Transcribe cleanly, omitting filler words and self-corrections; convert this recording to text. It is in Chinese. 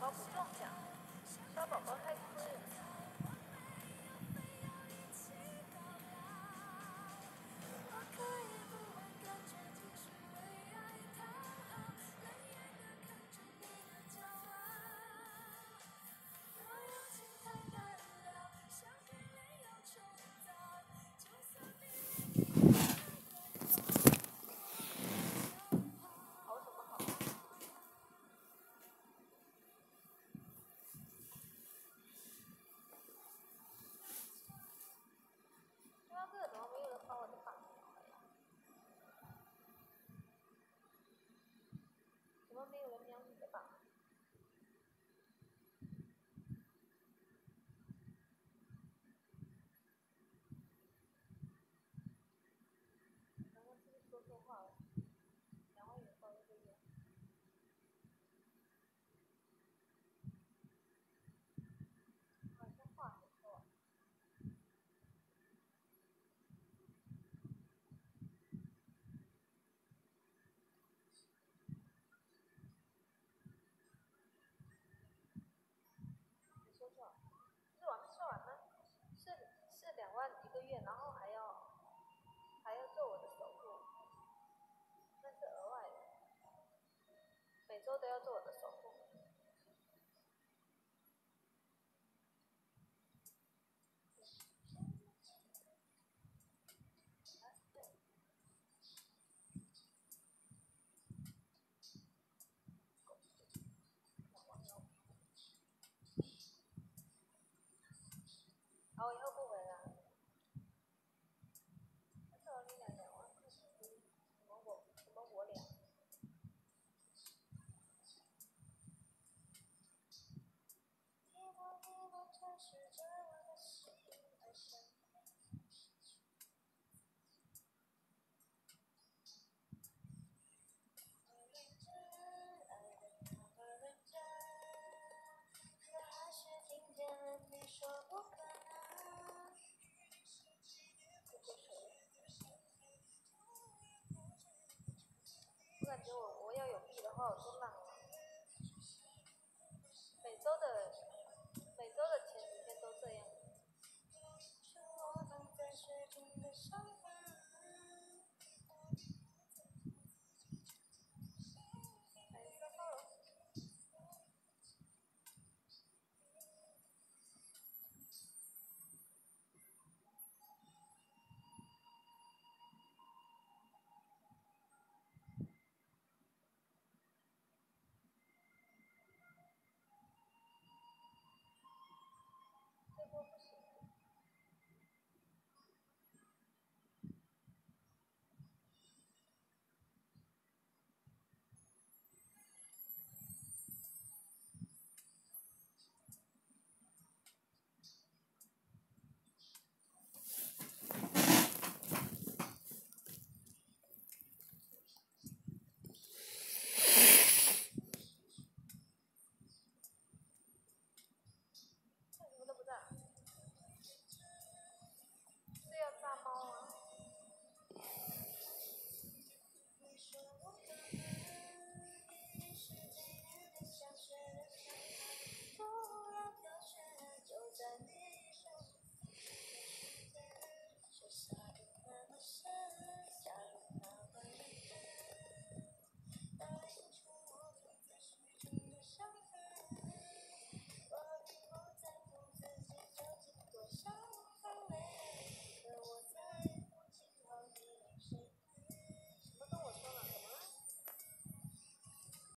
宝不中奖，刷宝宝太亏了。没有人瞄你的吧？刚刚是不是说错话了？2万元包1个月。好像话很多。你说错，是完吗？是2万1个月，然后还要做我的手术，那是额外的，每周都要做我的手术。我以后不回了。少你2万块钱，什么我俩？我感觉我要有币的话，我真的